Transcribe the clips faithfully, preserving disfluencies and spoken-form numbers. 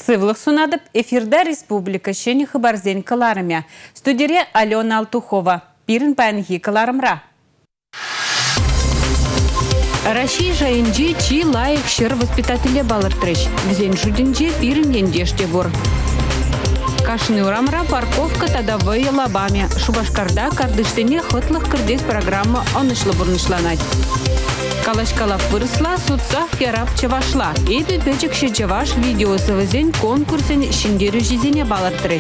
Сывлық сунадып, эфирда республика шені хыбарзен кыларымя. Студире Алена Алтухова. Пирін пәнхи кыларымра. Раши жайынжи чи лайық шыр воспитателе балыртырыш. Візен жудынжи пирін ендеште бұр. Кашны урамра парковка тадавы лабами. Шубашкарда кардыштыне хытлық кырдес программа онышлы бұрнышланать. Калашкалап вырысла, судсах ярап чавашла. Эбі бөчік шечеваш видеосы візен конкурсын шиндері жизіне балыртырыш.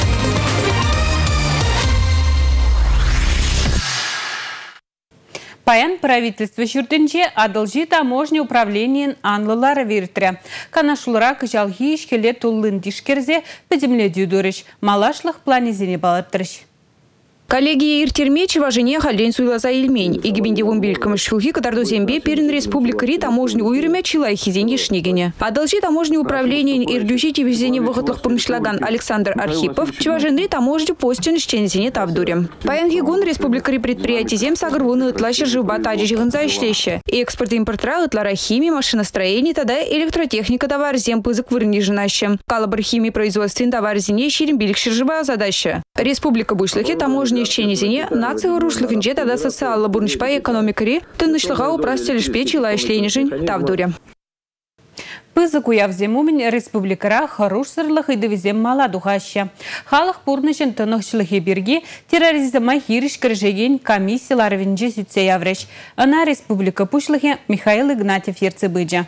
Паян правительство жүрдінже адылжи таможня управлениен анлылары верттірі. Канашулыра кыжалхи ішкеле тұллын дишкерзе пөдімле дюдурыш. Малашлық планезіне балыртырыш. Коллегия Иртермечева жене халден суйлаза илмень. Игибенде вумбелькам шухи кадарду зембе перен республикари таможни уйрыме чилай хизен ешнегене. Адалжи таможни управление ирдюжите везение выходлых пурншлаган Александр Архипов, чеваженри таможни постен щензене тавдуре. Паян гигун республикари предприятий зем сагрвуны ытлаши живбата аджижиганза ишлеще. Экспорт и импортра ытлара химии, машиностроение, тогда электротехника товар зем пызык вырниженаще. Калабр химии производствен товар зене щирим биликшир живая задача. Республика бушлыхе таможни исченезене нация рушлыхынже тогда социалла бурнышпа экономикари тынышлыға упростилиш печи лайшленежин тавдуре. Пызык уявземумен республикара харуш сырлых и довезем мала духаща. Халық пурнышын тынықшылығы берге терроризма хириш кіржеген комиссиялар венже сүтсе явреш. Ана республика пушлығы Михаил Игнатьев ерцебыджа.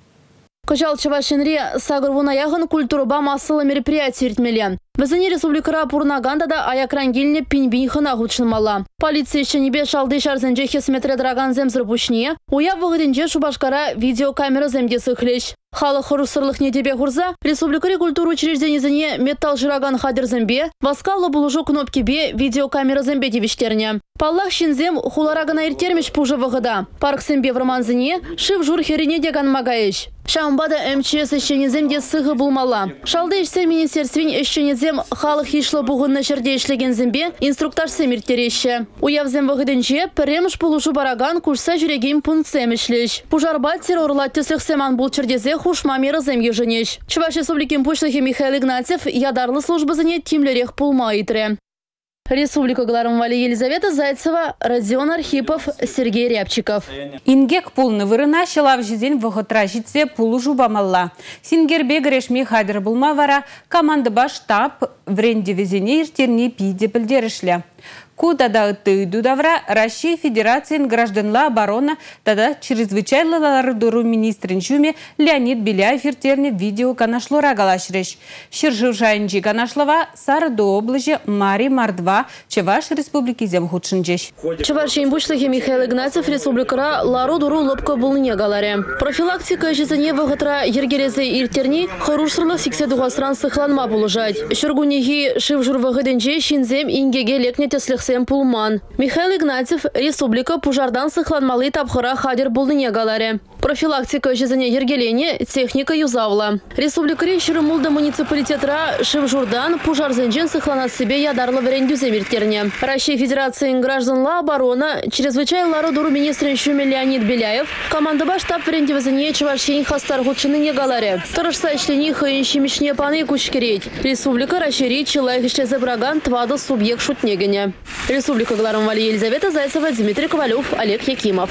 Кыжал чавашенре сагырвуна яғын культуруба массалы мероприятие ритмелен. Візіне республикара пурнаганда да аякрангеліне пинбин хына ғучынмала. Полиция еще небе шалды шарзенже хесметре драган земзір бушне, уя вғыденже шубашкара видеокамера земде сыхлеш. Халық хорусырлық недебе хурза, республикари культуру учрежденезіне металл жираган хадер зембе, васкалы булужу кнопки бе видеокамера зембе девиштерне. Паллах шинзем хуларагана иртермеш пужа вғыда. Парк зембе враманзіне шив жур херине деган магаеш. Шамбада МЧС ещенеземде сығы булмала. Шалды ішсе министерствен ещенезем халық ишлы бұғынна жерде ішлеген зембе инструктаж семиртереші. Уявзем вғыденже піремш булужу бараган кушса жүрегем пунцем ішлеш. Пужарба террорлатты сықсеман бұл чердезе хушма меры земге женеш. Чуваш республикин пушлығы Михаил Игнатьев ядарлы службазыне тимлерех пулма итре. Республика Гларамвали Елизавета Зайцева, Родион Архипов, Сергей Рябчиков. Ингек пулны вырына шылав жизнь вғытра житсе пулу жубамалла. Сингербе грешми хадыр булма вара команда баш штаб вренде везене иртерни пиде пілдерішлі. Куда да тыйду давра Россия Федерациян гражданла оборона тогда чрезвычайно лардуру министрин чуме Леонид Беляев иртерне видео канашлура галашреш. Ширжив жайнджи канашлова Сараду область Мари Мардва Чеваш республики земхудшинджеш. Чевашин бушлыхи Михаил Игнатьев республикара ларудуру лобка булыне галаре. Профилактика жизне вғытра ергерезе иртерни хорушсырлы сикседуға сран сыхланма булыжать. Шыргунеги шивжур вғыденже шинзем ингеге лекнете слехсем пулман. Михаил Игнатьев республика пужардан сыхланмалы тапхыра хадер булыне галаре. Профилактика жизне ергелене техника юзавла. Республика Рейширымулда муниципалитетра шивжурдан пужарзенжен сыхланат себе ядарлы врендюзе миртерне. Россия Федерации гражданла оборона чрезвычайно ларудуру министрин шуме Леонид Беляев командова штаб врендюзене чевашень хастар гучыны не галаре. Торжса члени хыинщи мишне паны кучкереть. Республика расширить человек исчезе браган твада субъект шутнегене. Республика Гларамвали Елизавета Зайцева, Дмитрий Ковалев, Олег Якимов.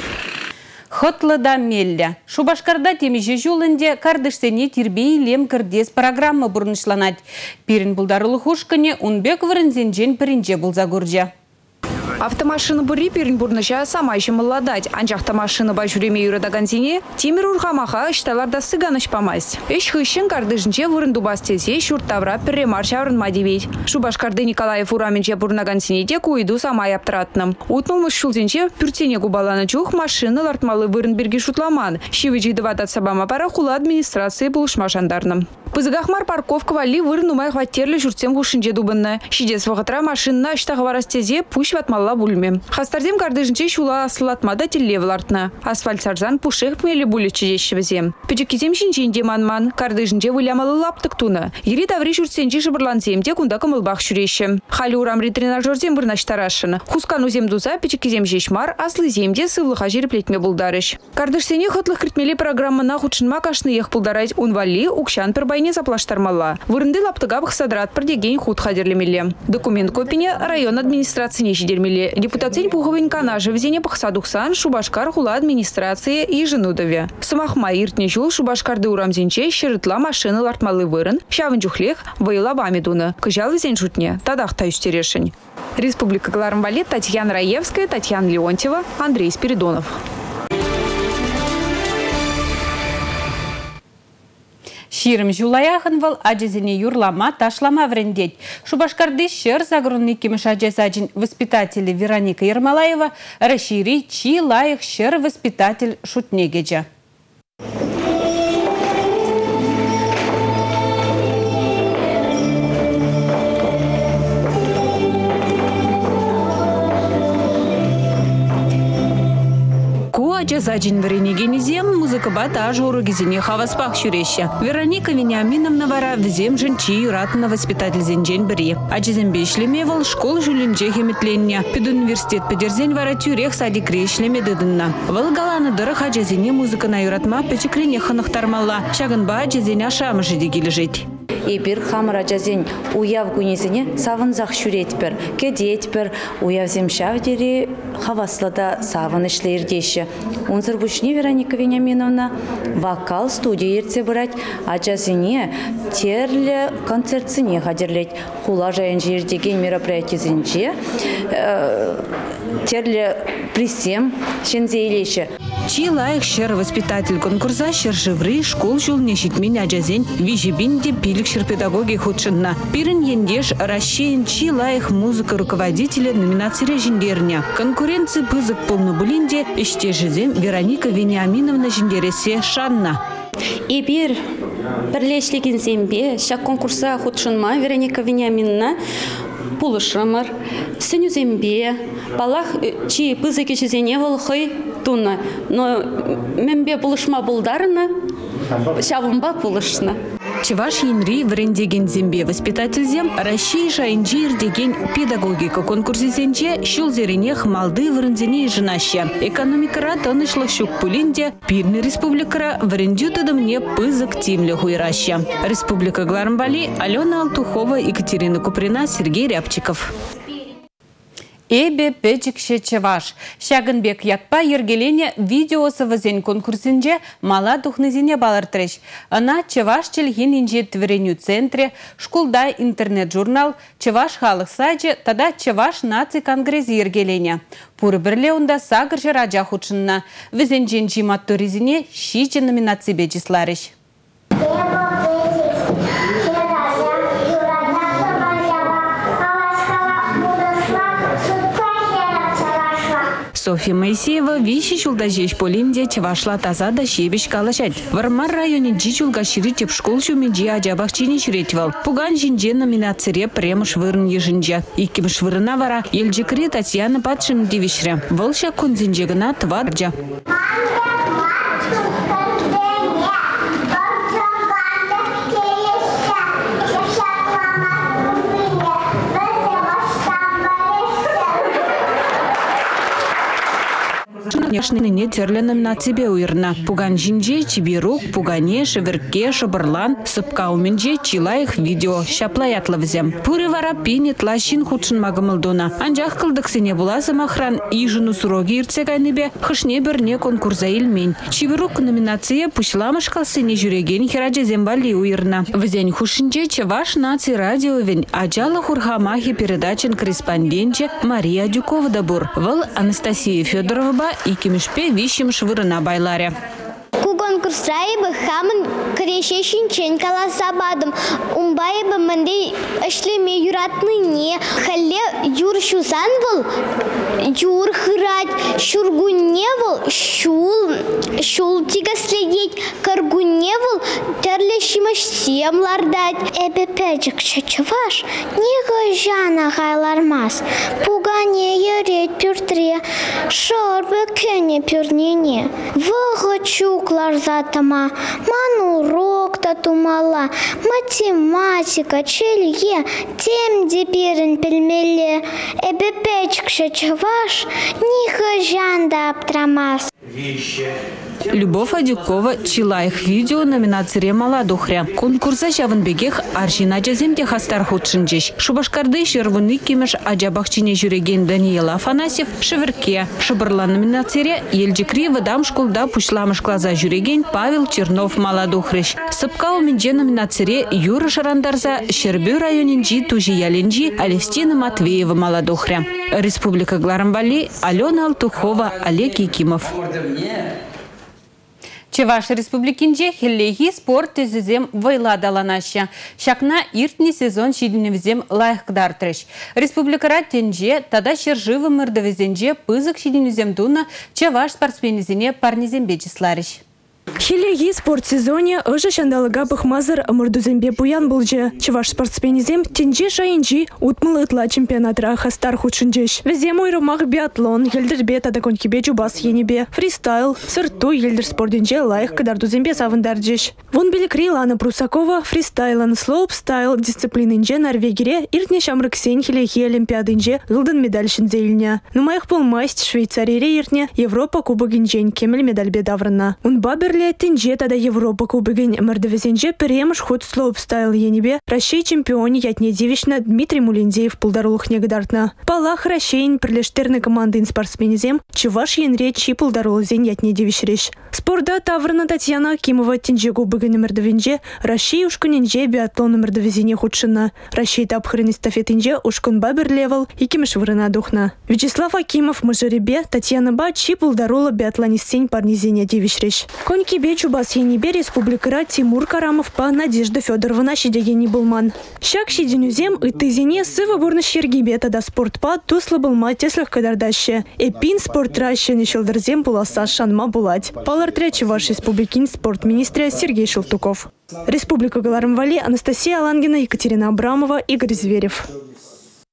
Хотлыда мелля. Шубашкарда темеже жулынде кардыштене тирбей лем кырдес программа бурнышланать. Пирин булдарылы хушкане унбек вырынзенжен пірінже булза гурджа. Автомашина бури Перенбурныча сама еще молодать. Анчахта машина бажуреме юрадагансине тимир урхамаха шталарда сыганыш помасть. Эш хыщен кардыжнче вырындубастесе шуртавра перемар шаврынма девить. Шубашкарды Николаев ураменче бурнагансине те куиду сама яптратным. Утнулмыш шулзенче пюртене губаланы чух машина лартмалы вырынберги шутламан. Щивичи даватат сабама пара хула администрации булышма жандарным. Пызыгахмар парковка вали вырнумай хваттерли журтсем гушинже дубынны. Шидес вағытра машинна штағаварастезе пуш ватмалла бульме. Хастардем кардыжнче шула асылатмада телевлартна. Асфальт сарзан пушех мели булече жещевзе. Печекизем шинченде манман. Кардыжнче вылямалы лаптык туна. Ери таври журтсенче жыбырлансемде кунда кымылбах шурещем. Хали урамри тренажерзем вырнаштарашын. Хускану земдуза печекизем жешмар аслы земде сывлыха жерплетме булдарыш. Кардыжсене хотлых критмели программа на худшинма кашны ех булдарать унвали укшан пербай войне заплаштармалла. Вырынды лаптыгабых садрат продеген худ хадерлемеле. Документ копине район администрации не жидермеле. Депутацин пуховын канажы везене пахсадухсан Шубашкар хула администрации и женудове. Самахма иртне жул Шубашкарды урамзинче щерытла машины лартмалы вырын, щавын жухлех вайла вамидуны. Кыжал везен шутне, тадах таюстерешень. Республика Гларамбалет, Татьяна Раевская, Татьяна Леонтьева, Андрей Спиридонов. Ширым жулаяхын вал аджезіне юрлама ташлама врендеть. Шубашкарды шер загрунный кемеш аджезаджин воспитатели Вероника Ермолаева расшири чи лайых шер воспитатель шутнегеджа. Аджезаджин Веренигенезем музыка бата жору гизине хаваспах шуреща. Вероника Вениаминовна вара взем женчи юратна воспитатель зенджен бери. Аджезембе шлемевал школ жулинже хеметлення. Пед университет педерзень вара тюрех садик решлеме дыдынна. Волгалана дырах аджезине музыка на юратма печеклене ханахтармалла. Шаганба аджезене ашамыжи дегили жить. Эпир хамара жазень уяв гунезине савынзах шуретпер, кедетпер, уявзем шавдери хаваслада савын ишлердеші. Унзыр бушне Вероника Вениаминовна вокал студия ерце брать, а жазине терле концертсине хадерлеть. Хула жайын жердеген мероприятизинче терле присем шензейлеші. Чи лайық шер воспитатель конкурса шер живры школ жол нешитмен аджазень вижебинде пилік шер педагоги худшынна. Пирин ендеш расщеен чи лайық музыка руководителя номинации режиндерня. Конкуренции пызык полно булинде иште жизем Вероника Вениаминовна жиндересе шанна. И бир бірлешлеген зембе шак конкурса худшынма Вероника Вениаминовна пулышымыр, сыню зембе, балах чи пызыки жизене волхой туна, но мембе пулышма булдарына, шавымба пулышна. Чеваш Янри врендеген зембе воспитатель зем, Россия шайнджир деген педагогика конкурсе зенче, щул зеренех малды врендене женаща. Экономикара танышлых щук пулинде, пирны республикара врендю мне пызык тимле хуйраща. Республика Гларамбали, Алена Алтухова, Екатерина Куприна, Сергей Рябчиков. Эбе печикше чеваш. Шагынбек ятпа ергелене видеосы вазен конкурсинже мала духнызине балартреш. Она чеваш челхин инже твереню центре, школда интернет-журнал, чеваш халық саджи, тада чеваш наци конгресс ергелене. Пуры бірле онда сагыржы раджа худшынна. Візен женжи матторизине шиче номинации бечисларыш. Софья Моисеева вещи чулдажеш полинде чевашла таза да щебеш калашать. В Армар районе джичулга ширитеп школ шумиджи аджабахчини шуретвал. Пуган жинже номинацире премыш вырн ежинджа. Иккимш вырна вара елджикре Татьяна Патшин девишре. Волша кунзинджегна тварджа. Не терленным на тебе уирна. Пуган жинже, чибирук, пугане, шеверке, шабарлан, сыпка уминже, чилаих видео, шаплаятлавзем. Пуры вара пинет лащин худшин магамылдона. Анжах кылдыксене була замахран и жену суроги ирцегайныбе, хышне берне конкурса илмень. Чибирук номинация пушламыш калсыне жүреген хераджа зембали уирна. Взень хушинже чеваш наци радиовень, аджала хурхамахи передачен корреспонденче Мария Дюкова дабур. Вал Анастасия Федорова и кимишпе вищим швырына байларе. Конкурс райбы хамын крешешин чен каласабадым. Умбайбы мындай эшлеме юратны не. Халле юр шусан был, юр хырать, шургуне был, шул, шул тига следеть, каргуне был, терлешимаш семлардать. Эбе печик чачаваш, не гажана гайлармас. Пугане ереть пюртре, шорбы кене пюрнене. Вогочуклар затама, ману рок татумала, математика, челье, тем деперин пельмеле. Эбе печик шачаваш, не гажанда аптрамас. Любовь Адюкова Чилаих видео номинации Маладухря. Конкурса Шаванбегех Аршина Джаземде Хастар Худшинджиш. Шубашкарды Шервуны Кимеш Аджабахчине Жюреген Даниил Афанасьев Шеверке. Шабарла номинации Ельджикри Вадам Школда Пушламыш Клаза Жюреген Павел Чернов Маладухрыш. Сыпка Уминже номинации Юра Шарандарза Шербю районинджи Тужи Ялинджи Алевстина Матвеева Маладухря. Республика Гларамбали Алена Алтухова Олег Якимов. Чеваш республикинже хеллеги спорт тезизем вайладаланаша. Шакна иртни сезон шидиневзем лайхкдартрыш. Республикара тенже тада шерживы мырдовезенже пызык шидиневзем дуна чеваш спортсменизине парнизем бечисларыш. Хелеги спорт сезоне ыжы шандалыга бахмазыр мырдузембе буян булжы. Чеваш спортсменизем тенже шайынжи утмылы ытла чемпионатра хастар худшынжеш. Везем ойрымақ биатлон, елдербе тадаконкебе жубас енебе, фристайл, сырту елдер спортенже лайық кадардузембе савындарджеш. Вон белекри Лана Прусакова фристайлан слоупстайл дисциплининже Норвегире иртне шамрыксен хелеги олимпиадынже гылдын медаль шинзейліне. Нумайық болмайст Швейцарире иртне Европа кубогинжен кемел медаль бедаврына. Унба берле тенже тада Европа кубогин мырдовезенже перемыш ход слоупстайл енебе Россия чемпионе ятне девична Дмитрий Мулиндеев пулдарулых негадартна. Палах Россиян прилештерны командын спортсменизем чеваш енре чи пулдарулызен ятне девичреш. Спорда таврна Татьяна Акимова тенже кубогин мырдовенже Россия ушкуненже биатлон мырдовезене худшына. Россия тапхрын эстафетинже ушкун бабер левел и кимеш врына духна. Вячеслав Акимов мыжеребе Татьяна Ба чи пулдарула биатлонистень парнизене девичреш. Коньки Бечу бас енебе республикара Тимур Карамов па Надежда Федоровна шидегени булман. Шак шиденюзем и тызине сыва бурны шергебе тада спортпа туслы булма теслых кадардаще. Эпин спортраща нешелдерзем буласа шанма булать. Палартрячи ваш республикин спортминистра Сергей Шелтуков. Республика Галармвали Анастасия Алангина, Екатерина Абрамова, Игорь Зверев.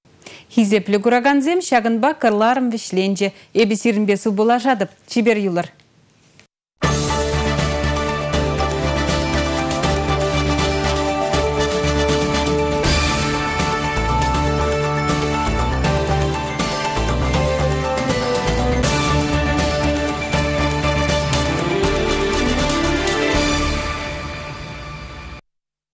Хизеплі гураганзем шагынба кырларым вишленже. Эбисирін бесу булажадып. Чибер юлар.